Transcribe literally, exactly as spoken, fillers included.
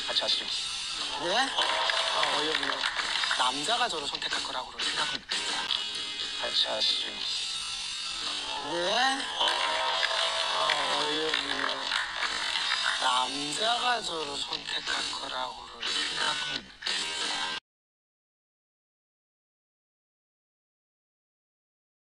같이 하시죠. 네? 아, 어이없네. 남자가 저를 선택할 거라고 생각을 못했어요. 같이 하시죠. 네? 아, 어이없네. 남자가 저를 선택할 거라고